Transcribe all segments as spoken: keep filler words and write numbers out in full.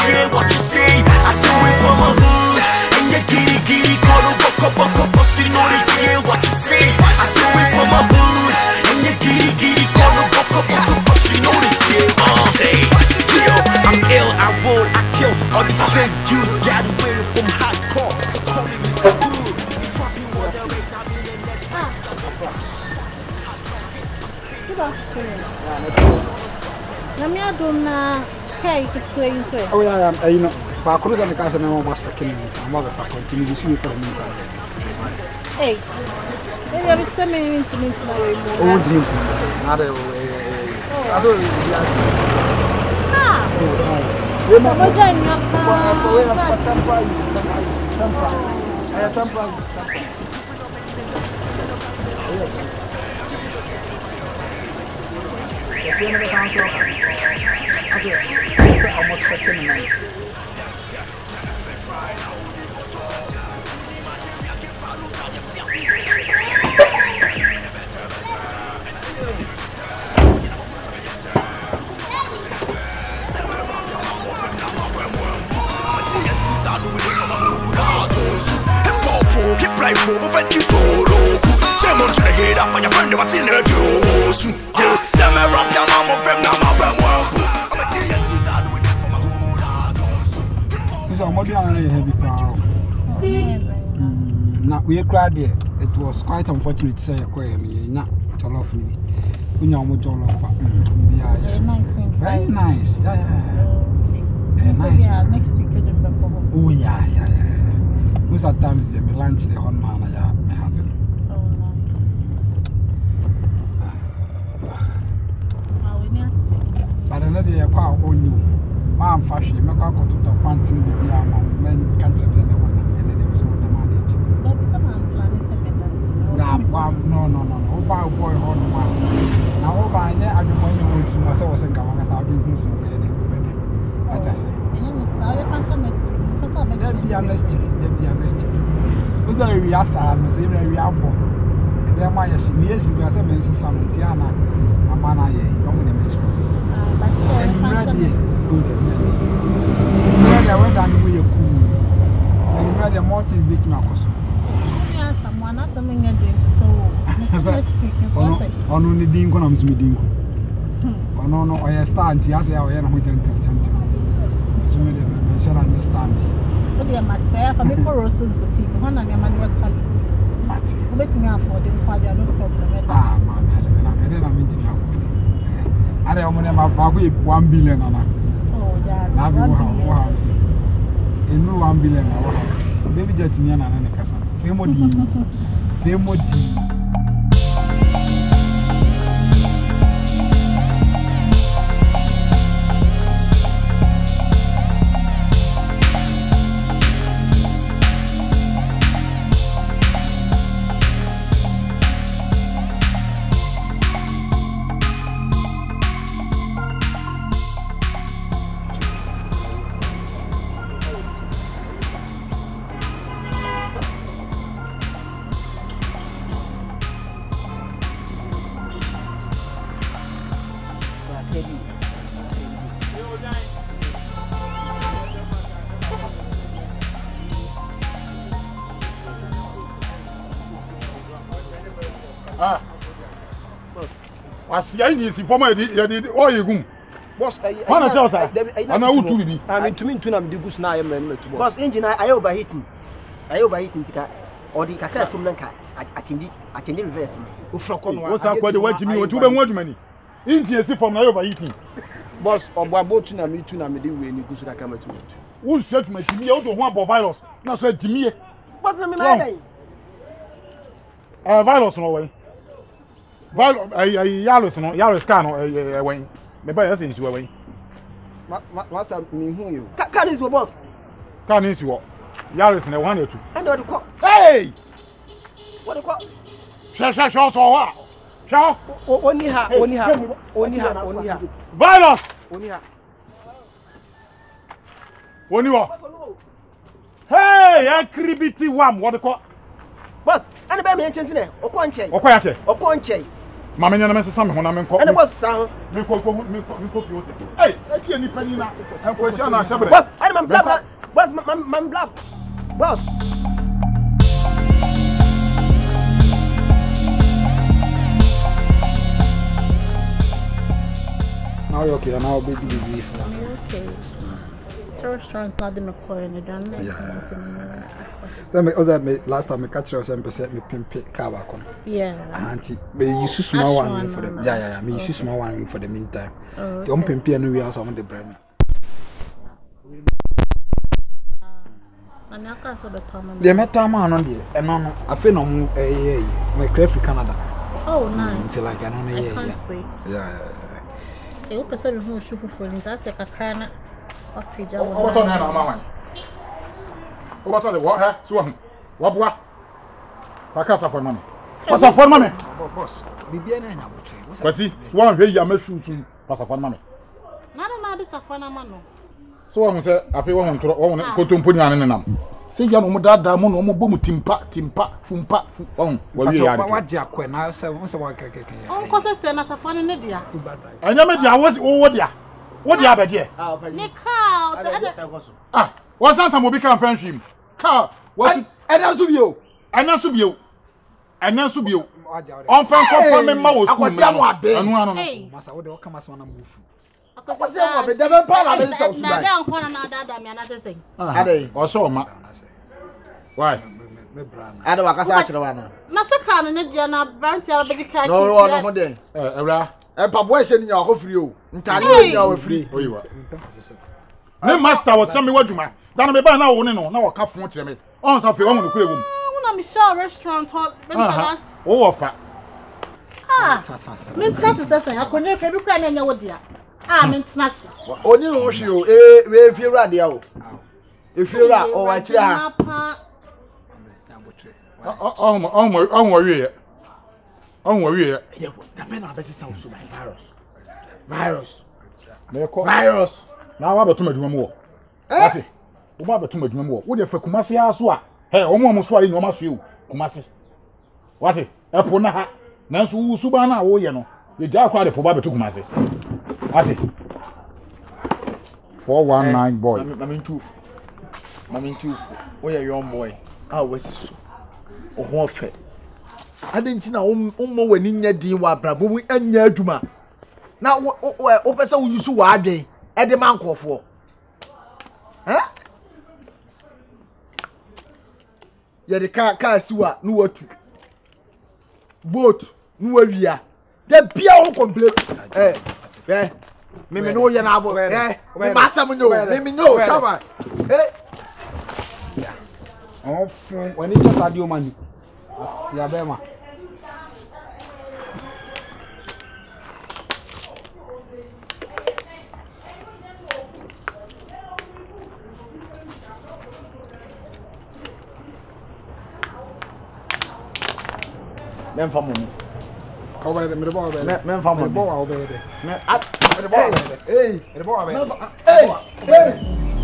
care what you say. I say we from a hood, and you giddy giddy, call a buck up, buck up, cause we know they care what you say. I say we from a hood, and you giddy giddy, call a buck up, buck up, cause we know they care what you say. Yo, I'm ill, I roll, I kill all these fake dudes, got away from hardcore. So call me Mister Good. Good afternoon. Let me do na hey to train to. Oh yeah, I you know, for cruise and the car na mo master killing it. I'm going to continue this week for me. Hey. Maybe I will send me into me tomorrow. Oh, drink. Not a as well. Ah. We mo mo dyan nga pa. We have temper. Temper. I temper. Yes, you know the sound so. I say, I say almost fifteen minutes. Get right for me, thank you so long. Say, I'm trying to hear that for your friend, what's in the news? Say, I'm a rap, I'm a friend, I'm a friend, I'm a T N T star with this for my hood. This is a modern heavy car. Now, we cried there. It was quite unfortunate to say, not to love me. We know what you're Very nice. Very nice. Yeah, yeah. Okay. Nice. Yeah, next week, you don't come home. Oh, yeah, yeah, yeah. Most of the times, they lunch the one man I have him. Oh, no. But another year, quite on you. Mom, fashion, make a go to the panting with your mom, men can't jump in the one, and they was on the marriage. There'll be some plan, is it? No, no, no, no. Oh, by boy, on one. Now, oh, by there, I don't want you to myself and come as I'll be who's a wedding. What I say. And then I'll fashion next week. There be a next week, there be a next week. Who's a real son, say, very ample. And there, my yes, we are some Sam Tiana, a man I young in the metro. But I'm ready. I went down with your cool. And you read the mountains beat my cousin. Someone has something you're doing so next week. On only Dinko, I'm Smidinko. Oh, no, no, I stand here. I say, I am with gentle, gentle. I shall understand. But they are Matia for me for Rose's boutique. One and your manual quality. Matty. Let me afford it. No problem. Ah, man, I said, I'm going to meet me afford. I don't want one billion. Oh, yeah. Now, we have a new one billion. Baby, just me and an Anna. Femo D. Femo D. Ah, what's your easy for my or you go? Boss, I am out to be. I mean, to me, to them, the goose now, boss engine. I overheating. I overheating. Or the Kaka from Lanka. I change it. I change it reverse. What's up? What do you mean? What do you want money? Indian from my overheating. Boss, or Babo to me to me, do when you go to the camera to it. Who said me to me out of one virus? Now said to me. What's the matter? Uh, virus no way. Virus, a Yaris no, Yaris can or way. Maybe I think you away. What's up? Me who you? Can is your boss? Can is your Yaris and a one or two. And what the call? Hey! What the call? Shall shall shall so what? Shall only her, only her, only her, only her. Virus! Only her. Only what? Hey, I cribity one. What the call? Boss, and the baby chance there. O conche. O kwate. O conche. Mama nyana mese sam ho na me nko. And boss san. Me ko ko me ko me ko fi o sese. Hey, Eki ni panina. Enkwesi na sebre. Boss, I am blab. Boss, man man blab. Boss. Now you're okay, now baby beef. Okay. So restaurant's not the McCoy and the done. Yeah. Then me other me last time me catch you some percent me pimp car back on. Yeah. Auntie, me use small one for the yeah yeah yeah. Me use small one for the meantime. The on pimp no we also on the bread. And I can't so the time. The metal man on there. And no no. I feel no mo eh my crave Canada. Oh nice. It's like I don't know yeah. I can't wait. Yeah. I hope person who shoot for friends. I say kakana. What on na mama? What on the what eh? So what boa? Pakasa for mama. Pasa for mama. Boss, bibia na nya botre. Kwasi, so one hwe ya mashu tu pasa for mama. Na na na this afana ma no. So one say afi one ntoro one kotompo ni ane nam. Say ya no mo dada mo no mo bomu timpa timpa fumpa fu on wa wi ya. Wa je akwa na say won say wa kekeke. On ko say say na safana ne dia. Anya me dia wo wo dia. Wo dia be dia. Ah, opa. Ne ka Ah, wa santa mo bi kan fan hwim. Ka, wa Ena so bio. Ena so bio. Ena so bio. On fan ko fa me ma wo school. Akwasi amu abe. Anu anu. Masa wo de o kama so na mufu. Akwasi amu abe. Debe pa na be so so. Na da nkwa na da da me na say say. Ade. O so ma. Why? Me brana. Ade wakasa a kire wa na. Na saka no ne dia na branch ya be dika No, no, no, ho den. Eh, ewra. E pa boy se nya ko free o. Ntale nya o free. Oyiwa. Ne master what some me waduma. Dan me ba na wo ne no na wo ka fon kire me. On sa fe wo no kure wo. Una Michelle restaurant hot maybe last. Wo wo fa. Ah. Me tsa se se akonye fe bi kura na nya wo dia. Ah, me tsa se. Oni no hwe o. E we fi ura dia o. E fi ura o wa kire ha. Oh, oh, oh, oh, worry. Oh, worry. Yeah, the men are best sound so by virus. Virus. They call Virus. Now I better do more. Eh? O ba beto madwuma mo. Wo de fa Kumasi aso a. He o mo mo so ayi no ma so e Kumasi. What? E po na ha. Nanso wo suba na wo ye no. Ye ja akwa de po ba beto Kumasi. What? four one nine boy. Mami two. Mami two. Wo ye young boy. Ah we so. O ho fe. Adenti na um mo wani nya din wa brabo wi anya aduma. Na wo wo pese wo yusu wa adwen. E de man kofo. Eh? Ya de ka ka siwa nu watu. Boat nu wawia. De bia wo complain. Eh. Eh. Me me no ye na abo. Eh. Me masam no. Me me no. Chama. Eh. Oh, when it's just audio money. Asiabema. Men fa mo. Over there, me the ball there. Men fa mo. Me ball over there. Me at me the ball. Hey, me the ball there. Hey. Hey.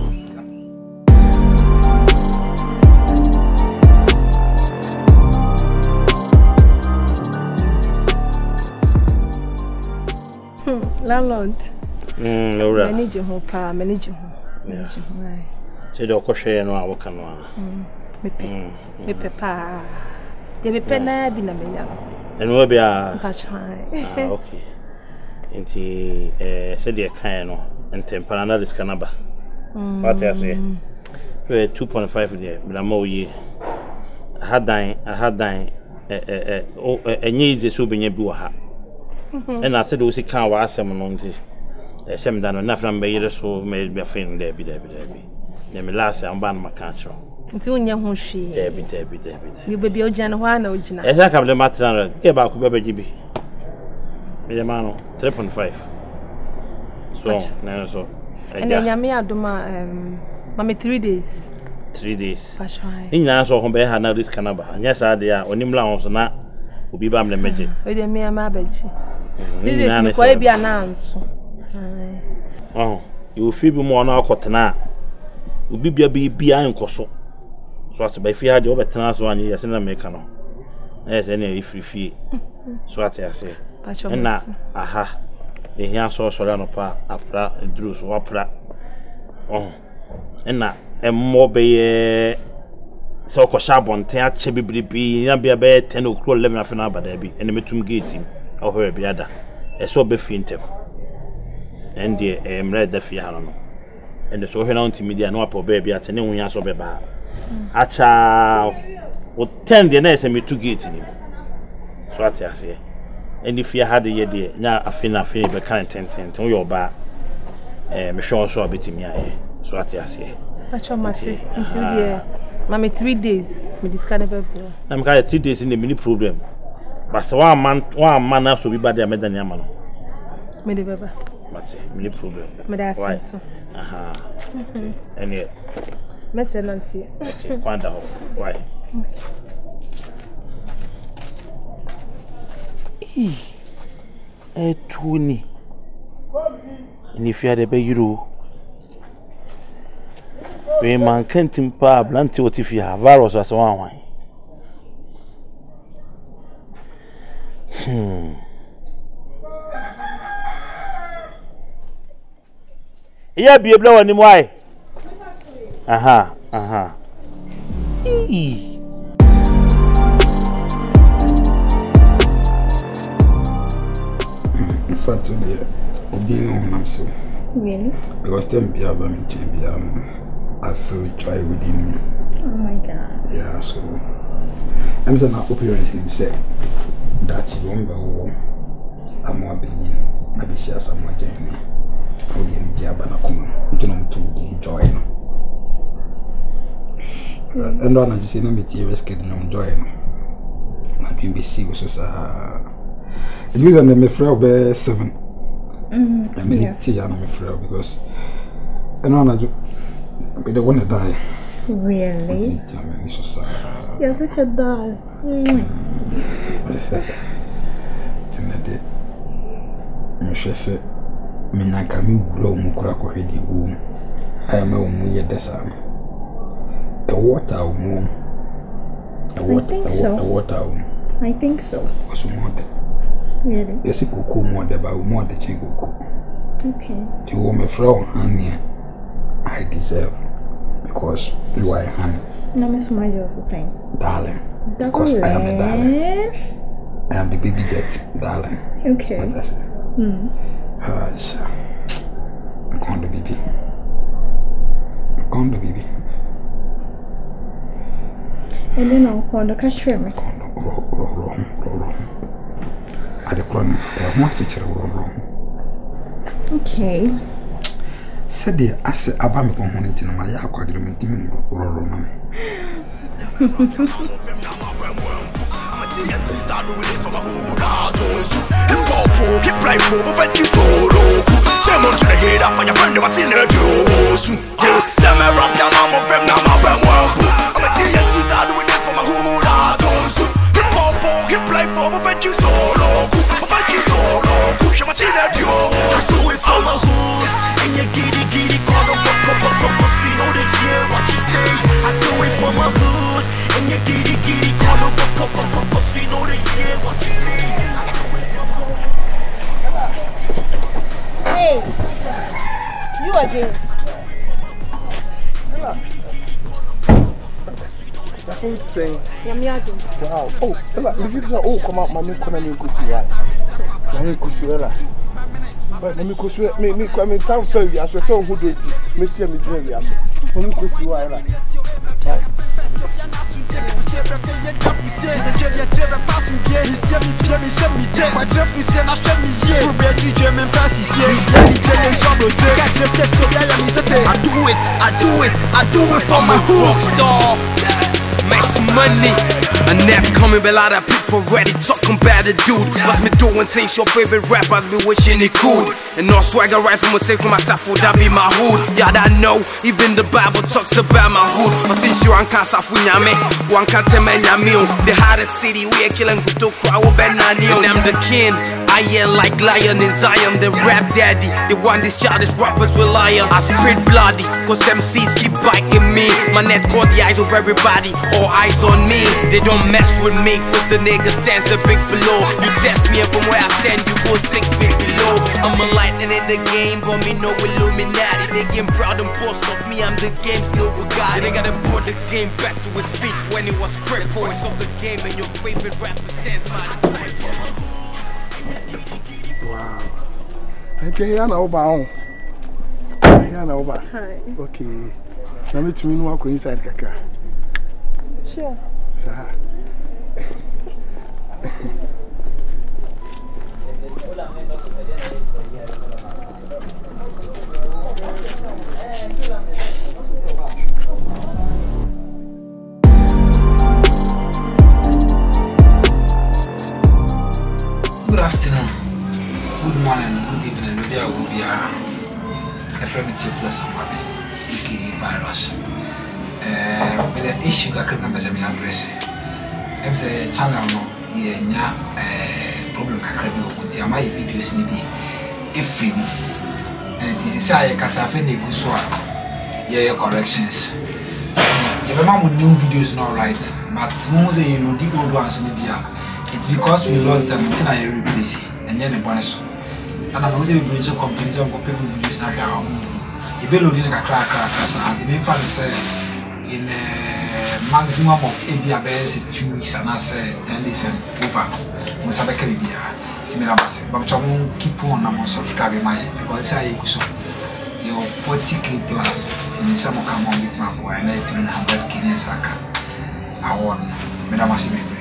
Landlord. Mm, no right. Manage your pa, manage your manage your. Say do ko hwe no a wo ka no a. Mm. Me pe. Me pe pa. De me pe na bi na me ya. Eno bi a. Pa chai. Ah, okay. Enti eh say de kan no, entempana na risk na ba. Mm. What you say? We two point five there, bla ma oye. Hadan, hadan eh eh eh enye ize so benya bi wo ha. And I said, "We can't watch them on this. Some done enough number years so made be a friend there, be there, be there. Then me last I'm ban my country. It's only a hushi. There be there, be there, be there. You baby, Ojan, one Ojana. As I come the matter, get back to Baby G B. Me man, three point five. So, now so. And then Yamia Duma, um, Mammy, three days. Three days. Pashai. In answer, home by now this canaba. And yes, I dear, on him lounge, and that will be bam the magic. With the mere Mabaji. This is quite be announced. Oh, you feel more now, Cotana. You be be behind Cosso. So, as by fear, the over tenants one year, and American. As any free fee. So, I say, and now, aha. the here so so no pa apra duru so apra oh na e mo be so ko shabonten ache bibribi na bia be ten o'clock eleven afena abada bi ene metum gate him ohwe bia da e so be fintem and the em red da fi hano no and so hwe na unti media no apo be bia tene hu ya so be ba acha o ten de na ese metu gate ni so ati ase and if you had ye de na afena afena be kan ten ten ten yo ba eh me hwe so abetimi aye so ati ase acha mate until the Mami three days me discard never bro. Na me ka three days in the mini problem. But so one man one man na so be bad me dan yama no. Me de baba. Mate mini problem. Me da sense so. Aha. Any me say nanti. Okay, kwanda ho. Why? Eh tuni. Ni fia de be euro. We man can't impa blanty what if you have virus as one wine. Hmm. Yeah, be a blow on him. Why? Aha, aha. Eee. In fact, today, I'm doing on so. Really? Because them be able to be I feel joy within me. Oh my God. Yeah, so I'm saying my appearance name said that you won't go. I'm more being I be share some more journey. I will get a job and I come to know to enjoy. And then I just say no material scared no enjoy. I been be serious so the reason I'm afraid be seven. Mm-hmm. I'm in tea and I'm afraid because and then I I don't want to die. Really? You're such a doll. Tonight, I'm sure say, me na kami grow mu kura ko hedi wom. I am a woman ye desam. A water wom. A water, a water wom. I think so. What's more de? Really? Yes, it could come more de ba more de chingo. Okay. To wo me fro han I deserve because you are a honey. No, Miss Margie was the same. Darling. Because I am a darling. I am the baby jet, darling. Okay. What that's it. Hmm. Uh, so, I'm going to baby. I'm going to baby. And then I'll call the cashier. I'm going to roll, roll, roll, roll, roll. At the corner, I want to tell roll, roll. Okay. Said the asset about me component in my aquarium team or Roman. And you giddy giddy call up up up up up cause we know they hear what you say. I do it for my hood. And you giddy giddy call up up up up up cause we know they hear what you say. Hey, you again. Ella. That's what it's saying. Wow. Oh, Ella, if you say, oh, come out, my new corner, you go see right. You go see Ella. But let me go see me, me, I mean, town fair, I saw so good it. Me see me dream, yes. Let me go see why Ella. Right. I do it, I do it, I do it for my rock star. Make some money. And never coming, but a lot of people ready talking about the dude. What's me doing things your favorite rappers be wishing it could. And no swagger right from myself for myself, would that be my hood? Yeah, I know, even the Bible talks about my hood. But since you want casa for yame, one can't tell me the hardest city we are killing good to crowd, and I'm the king. iron like lion in Zion. The rap daddy, the one these childish rappers rely on. I spit bloody, cause M Cs keep biting me. My net caught the eyes of everybody, all eyes on me. They don't mess with me, cause the nigga stands a big below. You test me and from where I stand, you go six feet below. I'm a lightning in the game, but me no Illuminati. They get proud and boast of me, I'm the game's no Bugatti. They gotta put the game back to his feet when it was critical. It's of the game and your favorite rapper stands by the side. Wow. Okay, I know about. I know about. Hi. Okay. Now me to me no go inside kakra. Sure. Sir. Good afternoon, good morning, good evening. Maybe I will be a friend with Tiflos and Wabi, aka Virus. Uh, with the issue that criminal members have addressed, I'm saying channel no, yeah, nya problem that criminal with the my videos need be if free. And it is say Casafe Neguswa, yeah, corrections. Your mom new videos not right, but some say you know the old ones in the it's because we lost them until I replace it and then the bonus. And I'm going to be bridge companies on copy videos now. You be loading a crack and the main part is in a maximum of eight years, two weeks, and I say ten days and over. Most of the Caribbean, Timiramas, but I won't keep on I'm subscribing my because I so you're forty K plus. Some come on with my boy and I think one hundred Kenyans. I want, but I must be.